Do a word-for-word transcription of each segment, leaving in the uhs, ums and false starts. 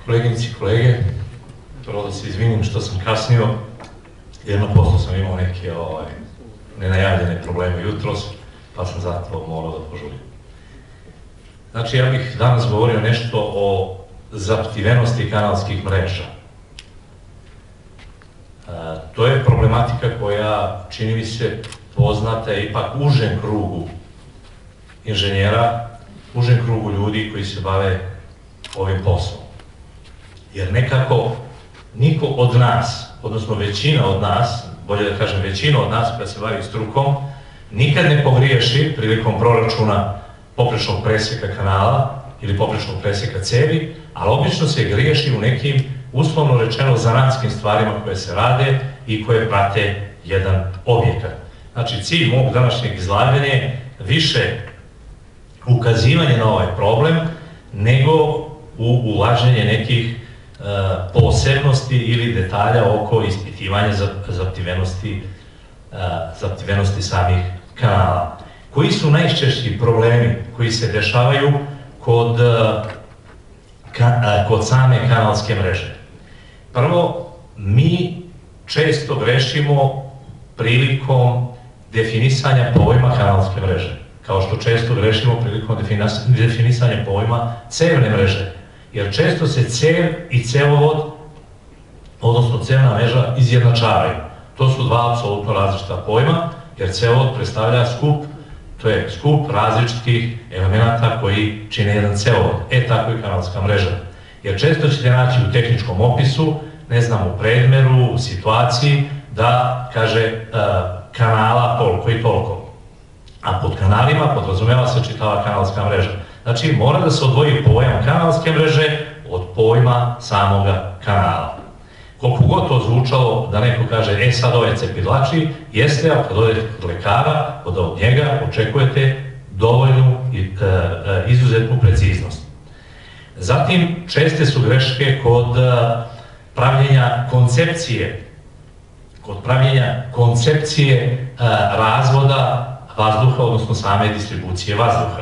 koleginici i kolege, prvo da se izvinim što sam kasnio, jer na poslu sam imao neke nenajavljene probleme jutros, pa sam zato morao da požurim. Znači, ja bih danas govorio nešto o zaptivenosti kanalskih mreža. To je problematika koja, čini mi se, poznata je ipak užem krugu inženjera, užem krugu ljudi koji se bave ovim poslom. Jer nekako niko od nas, odnosno većina od nas, bolje da kažem većina od nas koja se bavi strukom, nikad ne pogriješi prilikom proračuna poprečnog preseka kanala ili poprečnog preseka cevi, ali obično se griješi u nekim, uslovno rečeno, zanatskim stvarima koje se rade i koje prate jedan objekat. Znači, cilj mog današnjeg izlaganja je više ukazivanje na ovaj problem nego u ulaženje nekih posebnosti ili detalja oko ispitivanja zaptivenosti samih kanala. Koji su najčešći problemi koji se dešavaju kod same kanalske mreže? Prvo, mi često grešimo prilikom definisanja pojma kanalske mreže, kao što često grešimo prilikom definisanja pojma cevne mreže, jer često se cev i cevovod, odnosno cevna mreža, izjednačavaju. To su dva apsolutno različita pojma, jer cevovod predstavlja skup, to je skup različitih elemenata koji čine jedan cevovod. E, tako i kanalska mreža. Jer često ćete naći u tehničkom opisu, ne znam, u predmeru, u situaciji, da kaže kanala toliko i toliko. A pod kanalima podrazumeva se čitava kanalska mreža. Znači, mora da se odvoji pojam kanalske mreže od pojma samoga kanala. Koliko god to zvučalo da neko kaže, e sad ovaj cepidlači, jeste, ali kad odete kod lekara, od njega očekujete dovoljnu izuzetnu preciznost. Zatim, česte su greške kod pravljenja koncepcije, kod pravljenja koncepcije razvoda vazduha, odnosno same distribucije vazduha.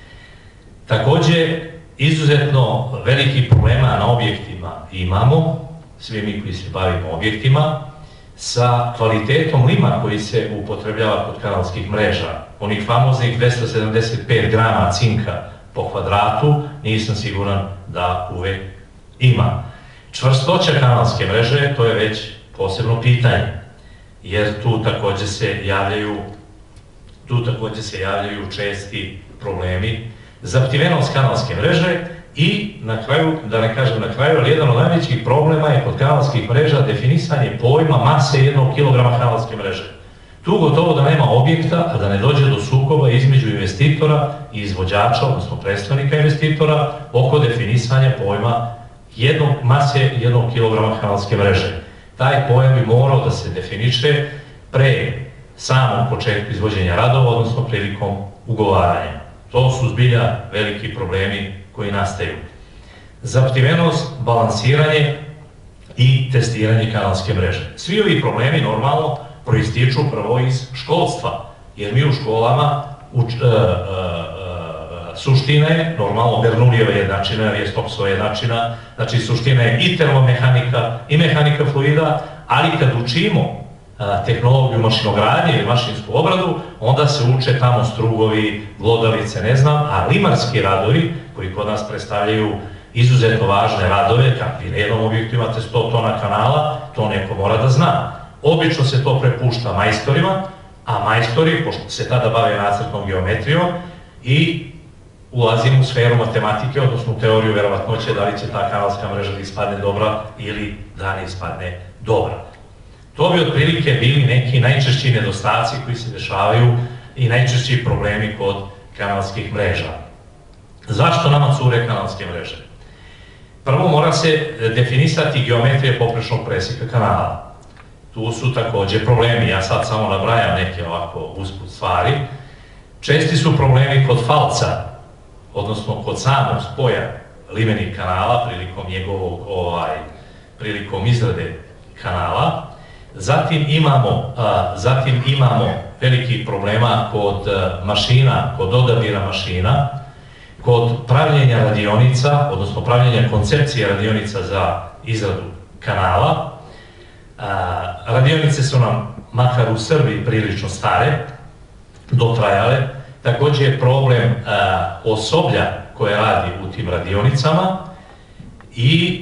Takođe, izuzetno velikih problema na objektima imamo, svi mi koji se bavimo objektima, sa kvalitetom lima koji se upotrebljava kod kanalskih mreža. Onih famoznih dvesta sedamdeset pet grama cinka po kvadratu, nisam siguran da uvek ima. Čvrstoća kanalske mreže, to je već posebno pitanje, jer tu takođe se javljaju, tu takođe se javljaju česti problemi, zaptivenost kanalske mreže i, na kraju, da ne kažem na kraju, ali jedan od najvećih problema je kod kanalskih mreža definisanje pojma mase jednog kilograma kanalske mreže. Tu gotovo da nema objekta, a da ne dođe do sukoba između investitora i izvođača, odnosno predstavnika investitora, oko definisanja pojma mase jednog kilograma kanalske mreže. Taj pojam bi morao da se definiše pre samog početka izvođenja radova, odnosno prilikom ugovaranja. To su zbilja veliki problemi koji nastaju. Zaptivenost, balansiranje i testiranje kanalske mreže. Svi ovi problemi normalno proističu prvo iz školstva, jer mi u školama suština je, normalno Bernoullijeva jednačina, Aristotelesova jednačina, znači suština je i termomehanika i mehanika fluida, ali kad učimo tehnologiju mašinogradnje ili mašinsku obradu, onda se uče tamo strugovi, glodalice, ne znam, a limarski radovi, koji kod nas predstavljaju izuzetno važne radove, kakvi na jednom objektu imate sto tona kanala, to neko mora da zna. Obično se to prepušta majstorima, a majstori, pošto se tada bave nacrtnom geometrijom, i ulazimo u sferu matematike, odnosno u teoriju verovatnoće da li će ta kanalska mreža da ispadne dobra ili da ne ispadne dobra. To bi otprilike bili neki najčešći nedostaci koji se dešavaju i najčešći problemi kod kanalskih mreža. Zašto nama cure kanalske mreže? Prvo mora se definisati geometrija poprečnog preseka kanala. Tu su takođe problemi, ja sad samo nabrajam neke ovako usput stvari. Česti su problemi kod falca, odnosno kod samog spoja limenih kanala prilikom njegovog, prilikom izrade kanala. Zatim imamo, zatim imamo velikih problema kod mašina, kod odabira mašina, kod pravljenja radionica, odnosno pravljenja koncepcije radionica za izradu kanala. Radionice su nam, makar u Srbiji, prilično stare, dotrajale. Također je problem osoblja koje radi u tim radionicama i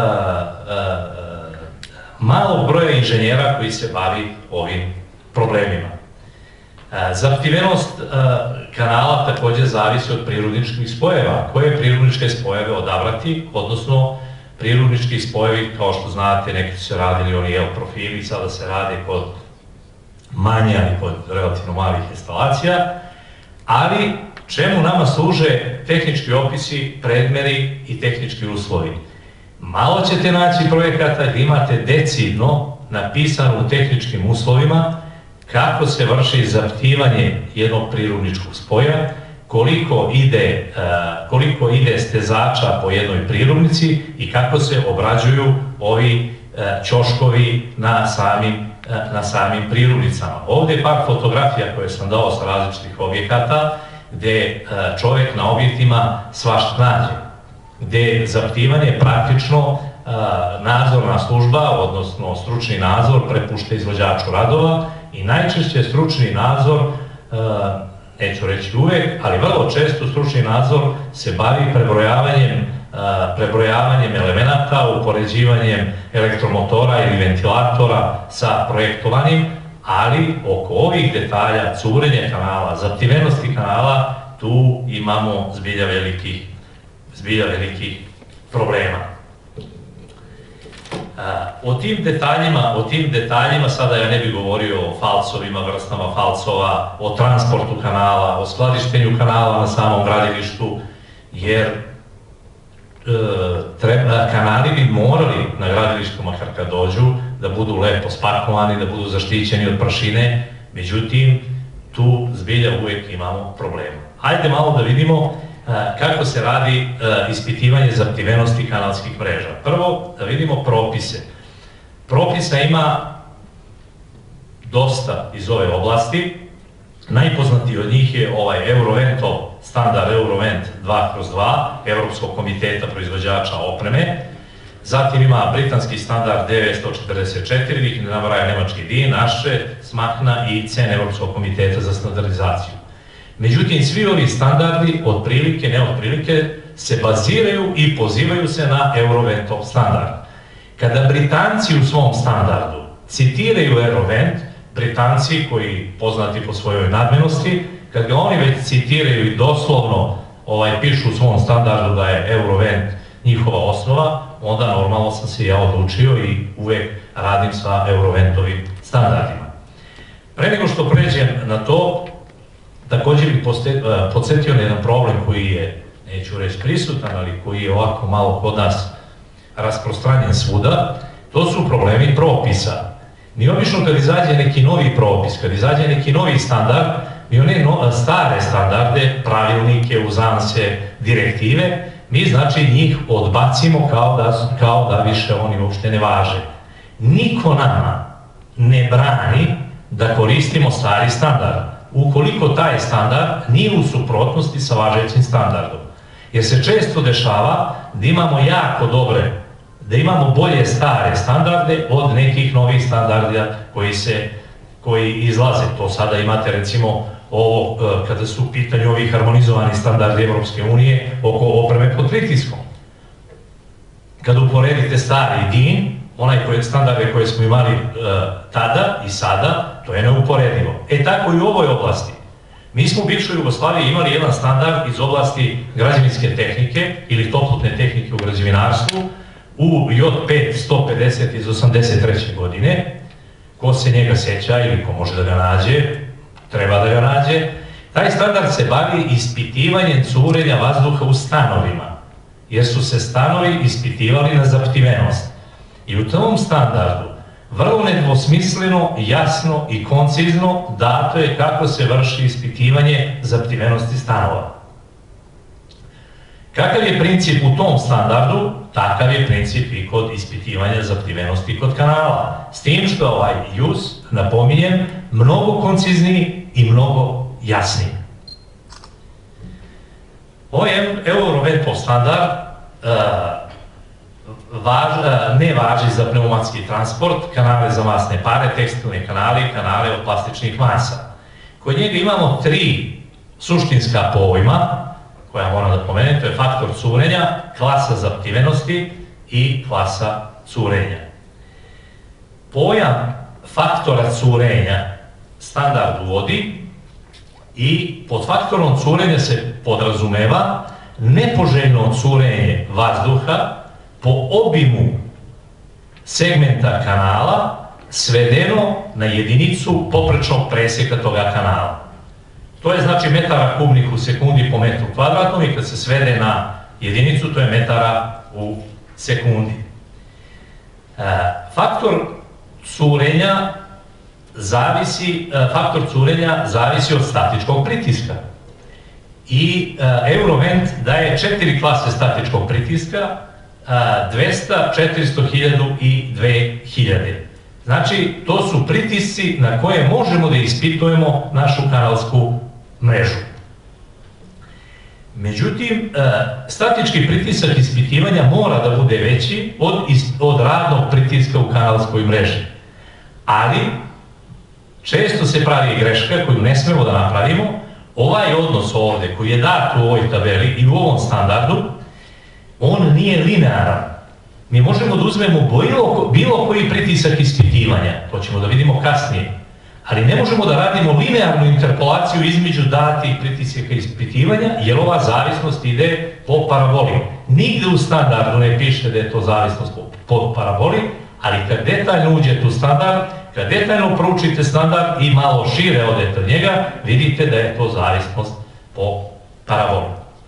malog broja inženjera koji se bavi ovim problemima. Zaptivenost kanala također zavisi od prirodničkih spojeva. Koje prirodničke spojeve odabrati, odnosno prirodnički spojevi, kao što znate, neki su se radili oni L profili, sada se rade kod manje, ali kod relativno malih instalacija, ali čemu nama služe tehnički opisi, predmeri i tehnički uslovi? Malo ćete naći projekata gdje imate decidno napisano u tehničkim uslovima kako se vrši zaptivanje jednog prirodničkog spoja, koliko ide, koliko ide stezača po jednoj prirodnici i kako se obrađuju ovi ćoškovi na samim, na samim prirodnicama. Ovdje je par fotografija koje sam dao sa različitih objekata gdje čovjek na objektima svašta nađe, gdje je zaptivanje praktično nadzorna služba, odnosno stručni nadzor prepušta izvođaču radova i najčešće stručni nadzor, neću reći uvek, ali vrlo često stručni nadzor se bavi prebrojavanjem, prebrojavanjem elemenata, upoređivanjem elektromotora ili ventilatora sa projektovanim, ali oko ovih detalja, curenja kanala, zaptivenosti kanala, tu imamo zbilja velikih, zbilja velikih problema. O tim detaljima, o tim detaljima sada ja ne bih govorio o falcovima, vrstama falcova, o transportu kanala, o skladištenju kanala na samom gradilištu, jer kanali bi morali na gradilištu, makar kad dođu, da budu lepo spakovani, da budu zaštićeni od prašine, međutim, tu zbilja uvijek imamo problema. Hajde malo da vidimo kako se radi ispitivanje zaptivenosti kanalskih mreža. Prvo, da vidimo propise. Propisa ima dosta iz ove oblasti. Najpoznatiji od njih je ovaj Euroventov standard Eurovent dva kroz dva Evropskog komiteta proizvođača opreme. Zatim ima britanski standard devetsto četrdeset četiri, ih ne nabraja nemački D I N, naše, SMAKNA i C E N Evropskog komiteta za standardizaciju. Međutim, svi ovi standardi, otprilike, ne otprilike, se baziraju i pozivaju se na Euroventov standard. Kada Britanci u svom standardu citiraju Eurovent, Britanci koji poznati po svojoj nadmenosti, kad ga oni već citiraju i doslovno ovaj, pišu u svom standardu da je Eurovent njihova osnova, onda normalno sam se ja odlučio i uvek radim sa Euroventovim standardima. Pre nego što pređem na to, također bih podsjetio na jedan problem koji je, neću reći prisutan, ali koji je ovako malo kod nas rasprostranjen svuda, to su problemi propisa. Mi obično kad izađe neki novi propis, kad izađe neki novi standard, mi one stare standarde, pravilnike, uzance, direktive, mi znači njih odbacimo kao da, kao da više oni uopšte ne važe. Niko nama ne brani da koristimo stari standard, ukoliko taj standard nije u suprotnosti sa važećim standardom. Jer se često dešava da imamo jako dobre, da imamo bolje stare standarde od nekih novih standarda koji se, koji izlaze. To sada imate recimo ovo, kada su u pitanju ovi harmonizovani standardi Evropske unije oko opreme pod pritiskom. Kada uporedite stari D I N, onaj standarde koje smo imali uh, tada i sada, to je neuporedivo. E tako i u ovoj oblasti. Mi smo u bivšoj Jugoslaviji imali jedan standard iz oblasti građevinske tehnike ili toplotne tehnike u građevinarstvu u J pet sto pedeset iz osamdeset treće godine. Ko se njega seća ili ko može da ga nađe, treba da ga nađe. Taj standard se bavi ispitivanjem curenja vazduha u stanovima, jer su se stanovi ispitivali na zaptivenost. I u tom standardu vrlo nedvosmisleno, jasno i koncizno dato je kako se vrši ispitivanje zaptivenosti stanova. Kakav je princip u tom standardu, takav je princip i kod ispitivanja zaptivenosti kod kanala. S tim što ovaj U S, napominjem, mnogo koncizniji i mnogo jasniji. Ovaj Euroventov standard ne važi za pneumatski transport, kanale za masne pare, tekstilne kanale i kanale od plastičnih masa. Kod njega imamo tri suštinska pojma, koja moram da pomenem, to je faktor curenja, klasa zaptivenosti i klasa curenja. Pojam faktora curenja standard uvodi i pod faktorom curenja se podrazumeva nepoželjno curenje vazduha po obimu segmenta kanala svedeno na jedinicu poprečnog presjeka toga kanala. To je znači metara kubnih u sekundi po metru kvadratnom i kad se svede na jedinicu, to je metara u sekundi. Faktor curenja zavisi, faktor curenja zavisi od statičkog pritiska. I Eurovent daje četiri klase statičkog pritiska, dvesta, četiristo, hiljadu i dve hiljade. Znači, to su pritisci na koje možemo da ispitujemo našu kanalsku mrežu. Međutim, statički pritisak ispitivanja mora da bude veći od radnog pritiska u kanalskoj mreži. Ali, često se pravi greška koju ne smemo da napravimo. Ovaj odnos ovde koji je dat u ovoj tabeli i u ovom standardu, on nije linearan. Mi možemo da uzmemo bilo koji pritisak ispitivanja, to ćemo da vidimo kasnije, ali ne možemo da radimo linearnu interpolaciju između datih pritisaka ispitivanja, jer ova zavisnost ide po paraboli. Nigde u standardu ne piše da je to zavisnost po paraboli, ali kad detaljno uđete u standard, kad detaljno proučite standard i malo šire odete od njega, vidite da je to zavisnost po paraboli.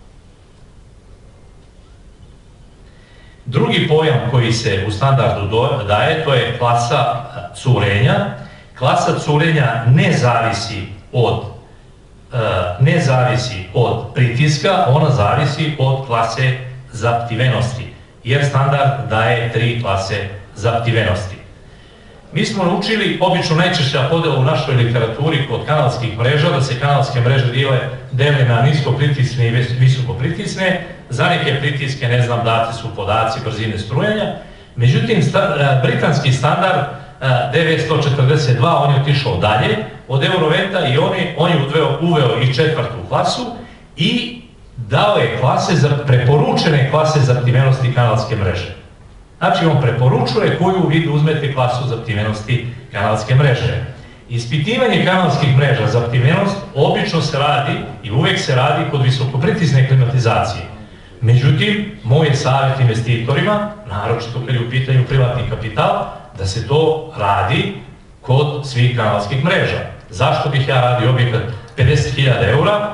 Drugi pojam koji se u standardu daje, to je klasa curenja. Klasa curenja ne zavisi od, ne zavisi od pritiska, ona zavisi od klase zaptivenosti, jer standard daje tri klase zaptivenosti. Mi smo naučili, obično najčešća podela u našoj literaturi kod kanalskih mreža, da se kanalske mreže dele na niskopritisne i visokopritisne. Za neke pritiske, ne znam, dati su podaci brzine strujanja. Međutim, britanski standard devetsto četrdeset dva, on je otišao dalje od Euroventa i on je uveo i četvrtu klasu i dao je klase, preporučene klase zaptivenosti kanalske mreže. Znači, on preporučuje koju vi uzmete klasu zaptivenosti kanalske mreže. Ispitivanje kanalskih mreža zaptivenost obično se radi i uvek se radi kod visokopritisne klimatizacije. Međutim, moj je savjet investitorima, naročito kad je u pitanju privatni kapital, da se to radi kod svih kanalskih mreža. Zašto bih ja radio objekat pedeset hiljada eura,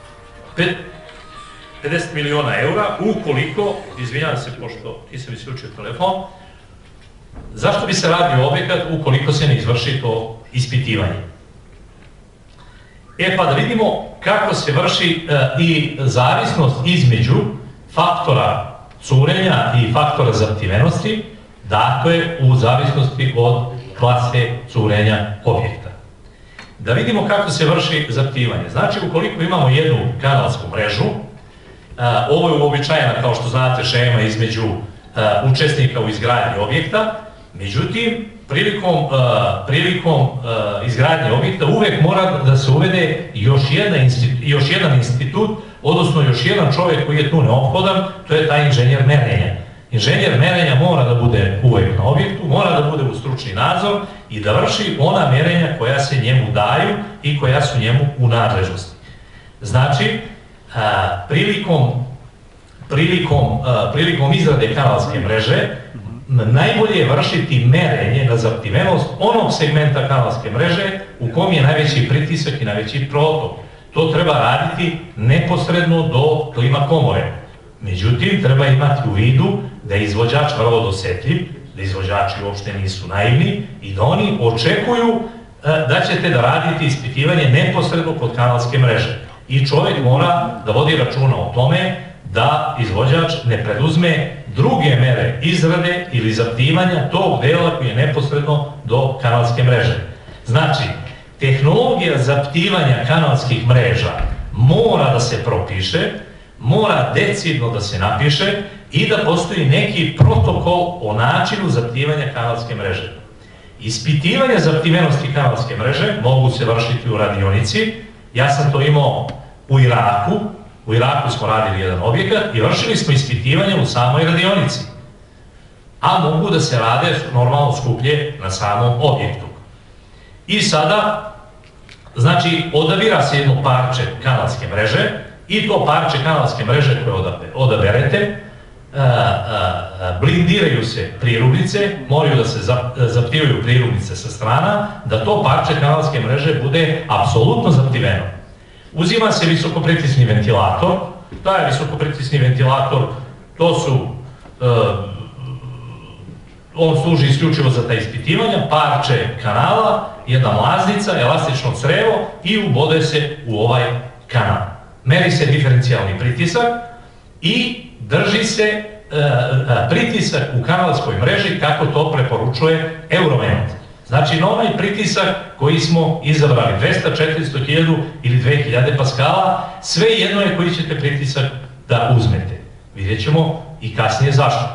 pedeset miliona eura, ukoliko, izvinjam se pošto nisam isključio telefon, zašto bi se radio objekat ukoliko se ne izvrši to ispitivanje? E pa da vidimo kako se vrši i zavisnost između faktora curenja i faktora zaptivenosti, dakle u zavisnosti od klase curenja objekta. Da vidimo kako se vrši zaptivanje. Znači, ukoliko imamo jednu kanalsku mrežu, ovo je uobičajena, kao što znate, šema između učesnika u izgradnji objekta, međutim, prilikom izgradnje objekta uvek mora da se uvede još jedan institut, odnosno još jedan čovjek koji je tu neophodan, to je taj inženjer merenja. Inženjer merenja mora da bude uvek na objektu, mora da bude u stručni nadzor i da vrši ona merenja koja se njemu daju i koja su njemu u nadležnosti. Znači, prilikom izrade kanalske mreže najbolje je vršiti merenje na zaptivenost onog segmenta kanalske mreže u kom je najveći pritisak i najveći protok. To treba raditi neposredno do klima komore. Međutim, treba imati u vidu da je izvođač vrlo dosetljiv, da izvođači uopšte nisu naivni i da oni očekuju da ćete da radite ispitivanje neposredno kod kanalske mreže. I čovjek mora da vodi računa o tome da izvođač ne preduzme druge mere izrade ili zaptivanja tog dela koji je neposredno do kanalske mreže. Znači, tehnologija zaptivanja kanalskih mreža mora da se propiše, mora decidno da se napiše i da postoji neki protokol o načinu zaptivanja kanalske mreže. Ispitivanje zaptivenosti kanalske mreže mogu se vršiti u radionici. Ja sam to imao u Iraku. U Iraku smo radili jedan objekat i vršili smo ispitivanje u samoj radionici. A mogu da se rade normalno skuplje na samom objektu. I sada, znači, odabira se jedno parče kanalske mreže i to parče kanalske mreže koje odaberete, blindiraju se prirubnice, moraju da se zaptivaju prirubnice sa strana, da to parče kanalske mreže bude apsolutno zaptiveno. Uzima se visokopritisni ventilator, taj visokopritisni ventilator, to su, on služi isključivo za ta ispitivanja, parče kanala, jedna mlaznica, elastično crevo i ubode se u ovaj kanal. Meri se diferencijalni pritisak i drži se pritisak u kanalskoj mreži kako to preporučuje Eurovent. Znači na onaj pritisak koji smo izabrali, dvesta, četiristo, hiljadu ili dve hiljade paskala, sve jedno je koji ćete pritisak da uzmete. Vidjet ćemo i kasnije zašto.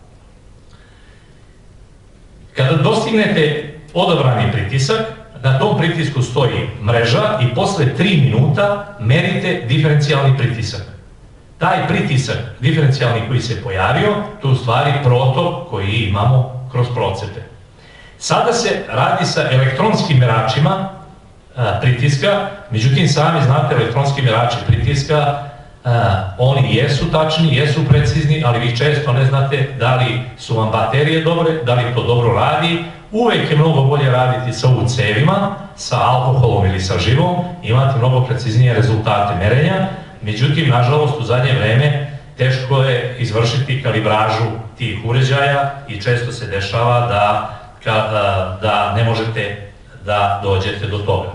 Kada dostignete odabrani pritisak, na tom pritisku stoji mreža i posle tri minuta merite diferencijalni pritisak. Taj pritisak diferencijalni koji se pojavio, to je u stvari protok koji imamo kroz procepe. Sada se radi sa elektronskim meračima pritiska, međutim sami znate elektronski merači pritiska, oni jesu tačni, jesu precizni, ali vi često ne znate da li su vam baterije dobre, da li to dobro radi. Uvek je mnogo bolje raditi sa U C-evima, sa alkoholom ili sa živom, imate mnogo preciznije rezultate merenja. Međutim, nažalost, u zadnje vreme teško je izvršiti kalibražu tih uređaja i često se dešava da, da ne možete da dođete do toga.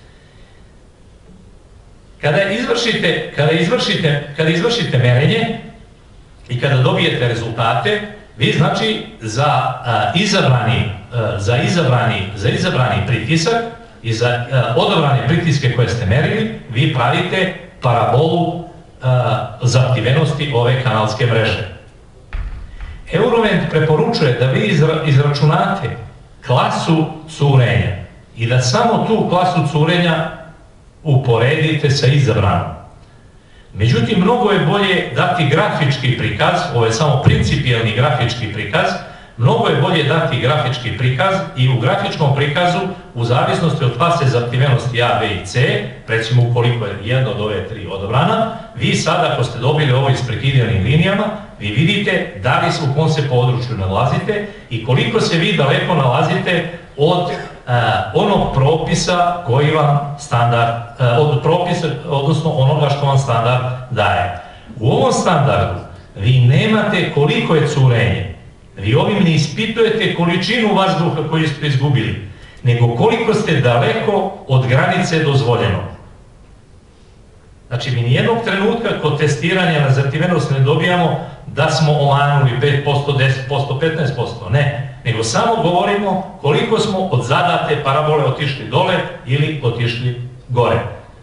Kada izvršite, kada izvršite, kada izvršite merenje i kada dobijete rezultate, vi znači za izabrani, za izabrani, za izabrani pritisak i za odabrane pritiske koje ste merili, vi pravite parabolu zaptivenosti ove kanalske mreže. Eurovent preporučuje da vi izračunate klasu curenja i da samo tu klasu curenja uporedite sa izabranom. Međutim, mnogo je bolje dati grafički prikaz, ovo je samo principijelni grafički prikaz, mnogo je bolje dati grafički prikaz i u grafičkom prikazu, u zavisnosti od klase zaptivenosti A, B i C, recimo ukoliko je jedna od ove tri odabrana, vi sada, ako ste dobili ovo isprekidiranim linijama, vi vidite da li u kom se području nalazite i koliko se vi daleko nalazite od onog propisa koji vam standard, od propisa, odnosno onoga što vam standard daje. U ovom standardu vi nemate koliko je curenje, vi ovim ne ispitujete količinu vazduha koju ste izgubili, nego koliko ste daleko od granice dozvoljenog. Znači, mi nijednog trenutka kod testiranja na zaptivenost ne dobijamo da smo omanuli pet posto, deset posto, petnaest posto, ne. Nego samo govorimo koliko smo od zadate parabole otišli dole ili otišli gore.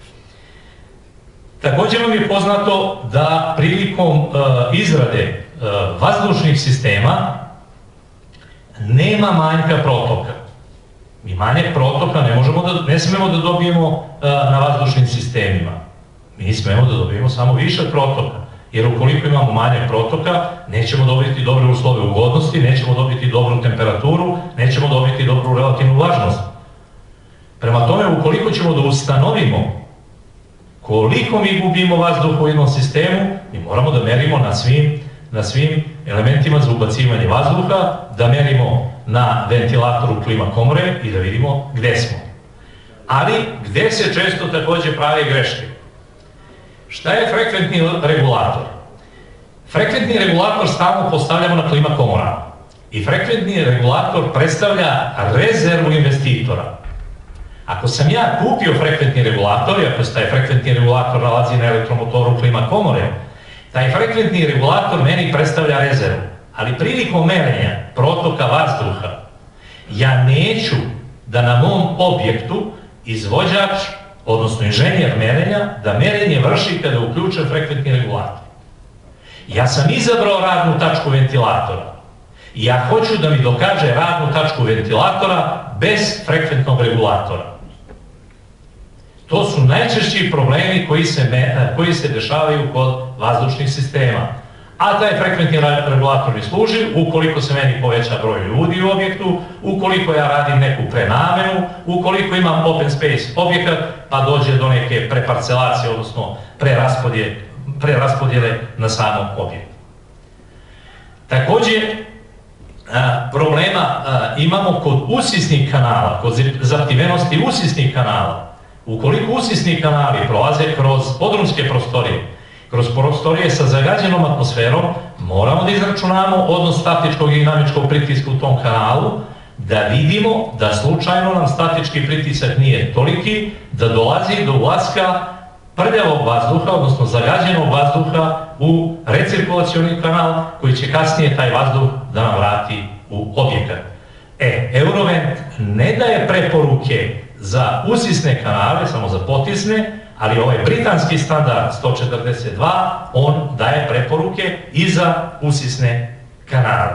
Također vam je poznato da prilikom izrade vazdušnih sistema nema manjka protoka. Mi manjak protoka ne, možemo da, ne smemo da dobijemo na vazdušnim sistemima. Mi smemo da dobijemo samo višak protoka. Jer ukoliko imamo manjak protoka, nećemo dobiti dobre uslove ugodnosti, nećemo dobiti dobru temperaturu, nećemo dobiti dobru relativnu vlažnost. Prema tome, ukoliko ćemo da ustanovimo koliko mi gubimo vazduha u jednom sistemu, mi moramo da merimo na svim, na svim elementima za ubacivanje vazduha, da merimo na ventilatoru klima komore i da vidimo gde smo. Ali gde se često takođe prave greške? Šta je frekventni regulator? Frekventni regulator stalno postavljamo na klima komora i frekventni regulator predstavlja rezervu investitora. Ako sam ja kupio frekventni regulator i ako se taj frekventni regulator nalazi na elektromotoru klima komore, taj frekventni regulator meni predstavlja rezervu, ali prilikom merenja protoka vazduha ja neću da na mom objektu izvođač odnosno inženjer merenja, da merenje vrši kada je uključen frekventni regulator. Ja sam izabrao radnu tačku ventilatora i ja hoću da mi dokaže radnu tačku ventilatora bez frekventnog regulatora. To su najčešći problemi koji se, koji se dešavaju kod vazdušnih sistema. A taj frekventni regulator mi služi ukoliko se meni poveća broj ljudi u objektu, ukoliko ja radim neku prenamenu, ukoliko imam open space objekat, pa dođe do neke preparcelacije, odnosno preraspodjele na samom objektu. Takođe, problema imamo kod usisnih kanala, kod zaptivenosti usisnih kanala. Ukoliko usisni kanali prolaze kroz podrumske prostorije, kroz prostorije sa zagađenom atmosferom, moramo da izračunamo odnos statičkog i dinamičkog pritiska u tom kanalu, da vidimo da slučajno nam statički pritisak nije toliki, da dolazi do ulaska prljavog vazduha, odnosno zagađenog vazduha u recirkulacioni kanal, koji će kasnije taj vazduh da nam vrati u objekat. E, Eurovent ne daje preporuke za usisne kanale, samo za potisne, ali ovaj britanski standard sto četrdeset dva, on daje preporuke i za usisne kanale.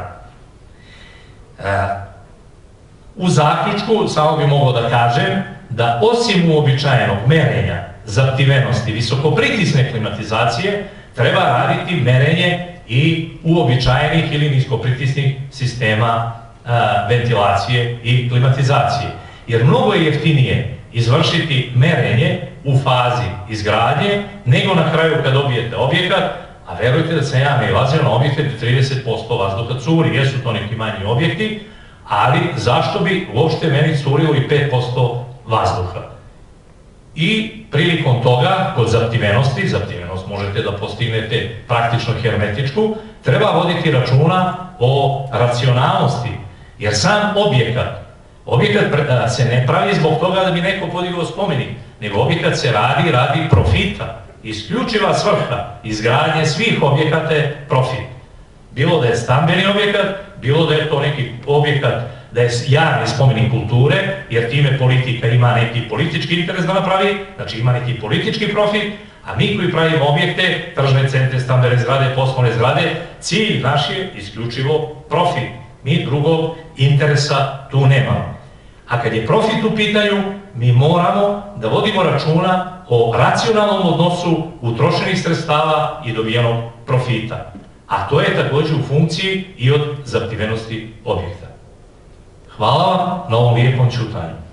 U zaključku samo bih mogao da kažem da osim uobičajenog merenja zaptivenosti visokopritisne klimatizacije, treba raditi merenje i uobičajenih ili niskopritisnih sistema ventilacije i klimatizacije. Jer mnogo je jeftinije izvršiti merenje u fazi izgradnje, nego na kraju kad dobijete objekat, a verujte da sam ja nailazio na objekte gde trideset posto vazduha curi, jesu to neki manji objekti, ali zašto bi uopšte meni curilo i pet posto vazduha? I prilikom toga, kod zaptivenosti, zaptivenost možete da postignete praktično hermetičku, treba voditi računa o racionalnosti, jer sam objekat Objekat se ne pravi zbog toga da bi neko podigao spomenik, nego objekat se radi, radi profita. Isključiva svrha izgradnje svih objekata je profit. Bilo da je stambeni objekat, bilo da je to neki objekat da je javni spomenik kulture, jer time politika ima neki politički interes da napravi, znači ima neki politički profit, a mi koji pravimo objekte, tržne centre, stambene zgrade, poslovne zgrade, cilj naš je isključivo profit. Mi drugog interesa tu nemamo. A kad je profit u pitanju, mi moramo da vodimo računa o racionalnom odnosu utrošenih sredstava i dobijenog profita. A to je također u funkciji i od zaptivenosti objekta. Hvala vam na ovom lijepom ćutanju.